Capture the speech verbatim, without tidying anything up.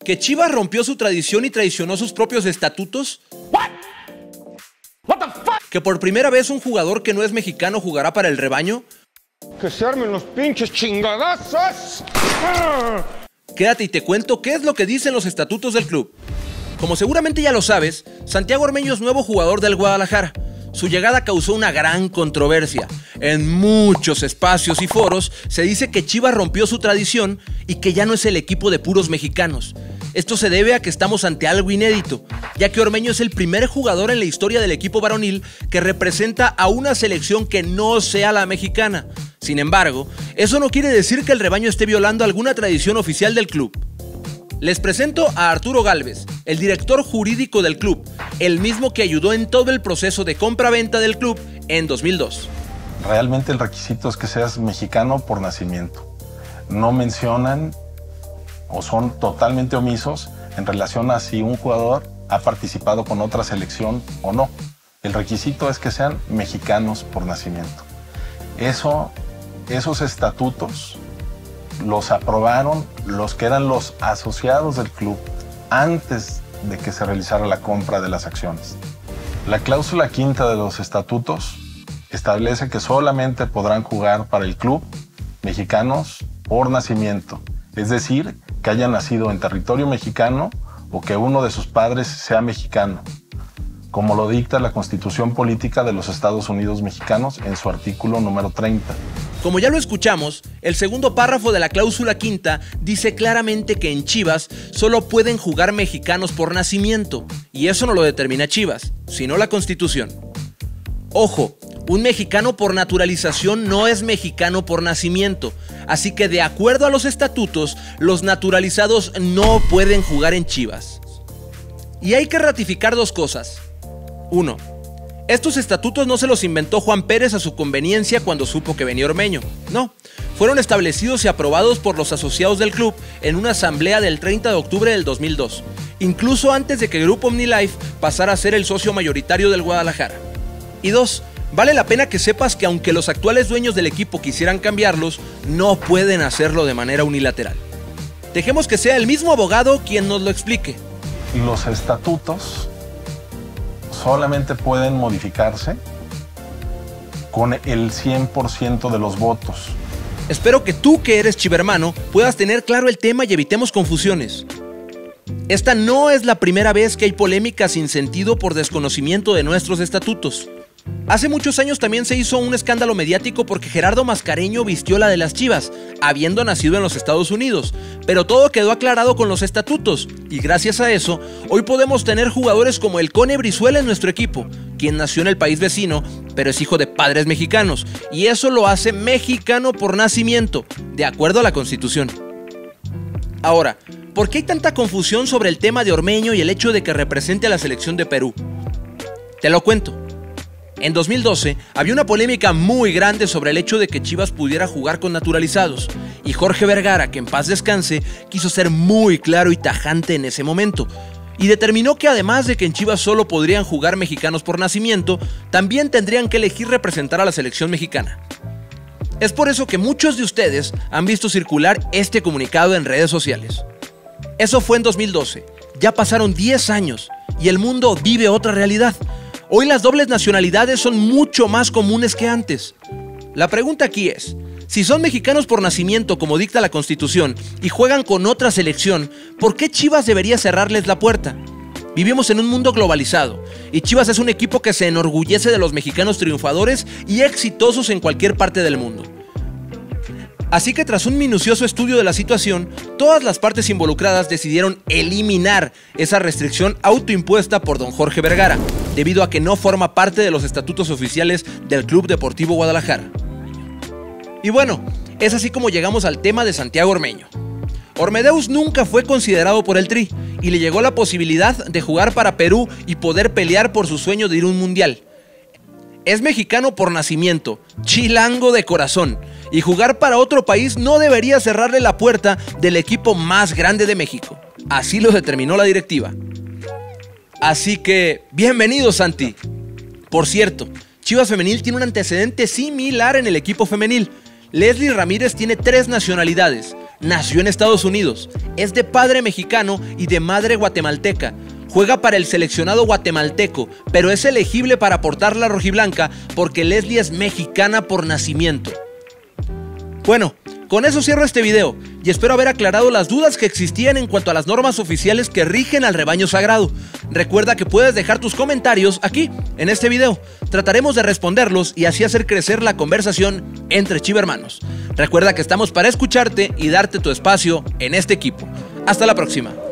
¿Que Chivas rompió su tradición y traicionó sus propios estatutos? What? What the fuck? ¿Que por primera vez un jugador que no es mexicano jugará para el rebaño? Que se armen los pinches chingadazos. Quédate y te cuento qué es lo que dicen los estatutos del club. Como seguramente ya lo sabes, Santiago Ormeño es nuevo jugador del Guadalajara. Su llegada causó una gran controversia. En muchos espacios y foros se dice que Chivas rompió su tradición y que ya no es el equipo de puros mexicanos. Esto se debe a que estamos ante algo inédito, ya que Ormeño es el primer jugador en la historia del equipo varonil que representa a una selección que no sea la mexicana. Sin embargo, eso no quiere decir que el rebaño esté violando alguna tradición oficial del club. Les presento a Arturo Gálvez, el director jurídico del club, el mismo que ayudó en todo el proceso de compra-venta del club en dos mil dos. Realmente el requisito es que seas mexicano por nacimiento. No mencionan o son totalmente omisos en relación a si un jugador ha participado con otra selección o no. El requisito es que sean mexicanos por nacimiento. Eso, esos estatutos los aprobaron los que eran los asociados del club antes de que se realizara la compra de las acciones. La cláusula quinta de los estatutos establece que solamente podrán jugar para el club mexicanos por nacimiento, es decir, que hayan nacido en territorio mexicano o que uno de sus padres sea mexicano, como lo dicta la Constitución Política de los Estados Unidos Mexicanos en su artículo número treinta. Como ya lo escuchamos, el segundo párrafo de la cláusula quinta dice claramente que en Chivas solo pueden jugar mexicanos por nacimiento, y eso no lo determina Chivas, sino la Constitución. Ojo, un mexicano por naturalización no es mexicano por nacimiento, así que de acuerdo a los estatutos, los naturalizados no pueden jugar en Chivas. Y hay que ratificar dos cosas. Uno, estos estatutos no se los inventó Juan Pérez a su conveniencia cuando supo que venía Ormeño. No, fueron establecidos y aprobados por los asociados del club en una asamblea del treinta de octubre del dos mil dos, incluso antes de que Grupo OmniLife pasara a ser el socio mayoritario del Guadalajara. Y dos, vale la pena que sepas que aunque los actuales dueños del equipo quisieran cambiarlos, no pueden hacerlo de manera unilateral. Dejemos que sea el mismo abogado quien nos lo explique. Los estatutos solamente pueden modificarse con el cien por ciento de los votos. Espero que tú, que eres chivermano, puedas tener claro el tema y evitemos confusiones. Esta no es la primera vez que hay polémica sin sentido por desconocimiento de nuestros estatutos. Hace muchos años también se hizo un escándalo mediático porque Gerardo Mascareño vistió la de las Chivas, habiendo nacido en los Estados Unidos, pero todo quedó aclarado con los estatutos, y gracias a eso, hoy podemos tener jugadores como el Cone Brizuela en nuestro equipo, quien nació en el país vecino, pero es hijo de padres mexicanos, y eso lo hace mexicano por nacimiento, de acuerdo a la Constitución. Ahora, ¿por qué hay tanta confusión sobre el tema de Ormeño y el hecho de que represente a la selección de Perú? Te lo cuento. En dos mil doce había una polémica muy grande sobre el hecho de que Chivas pudiera jugar con naturalizados, y Jorge Vergara, que en paz descanse, quiso ser muy claro y tajante en ese momento, y determinó que además de que en Chivas solo podrían jugar mexicanos por nacimiento, también tendrían que elegir representar a la selección mexicana. Es por eso que muchos de ustedes han visto circular este comunicado en redes sociales. Eso fue en dos mil doce, ya pasaron diez años, y el mundo vive otra realidad. Hoy las dobles nacionalidades son mucho más comunes que antes. La pregunta aquí es, si son mexicanos por nacimiento como dicta la Constitución y juegan con otra selección, ¿por qué Chivas debería cerrarles la puerta? Vivimos en un mundo globalizado y Chivas es un equipo que se enorgullece de los mexicanos triunfadores y exitosos en cualquier parte del mundo. Así que tras un minucioso estudio de la situación, todas las partes involucradas decidieron eliminar esa restricción autoimpuesta por don Jorge Vergara, debido a que no forma parte de los estatutos oficiales del Club Deportivo Guadalajara. Y bueno, es así como llegamos al tema de Santiago Ormeño. Ormedeus nunca fue considerado por el Tri y le llegó la posibilidad de jugar para Perú y poder pelear por su sueño de ir a un mundial. Es mexicano por nacimiento, chilango de corazón, y jugar para otro país no debería cerrarle la puerta del equipo más grande de México. Así lo determinó la directiva. Así que, bienvenido, Santi. Por cierto, Chivas Femenil tiene un antecedente similar en el equipo femenil. Leslie Ramírez tiene tres nacionalidades. nació en Estados Unidos, es de padre mexicano y de madre guatemalteca. Juega para el seleccionado guatemalteco, pero es elegible para portar la rojiblanca porque Leslie es mexicana por nacimiento. Bueno, con eso cierro este video y espero haber aclarado las dudas que existían en cuanto a las normas oficiales que rigen al rebaño sagrado. Recuerda que puedes dejar tus comentarios aquí, en este video. Trataremos de responderlos y así hacer crecer la conversación entre chivermanos. Recuerda que estamos para escucharte y darte tu espacio en este equipo. Hasta la próxima.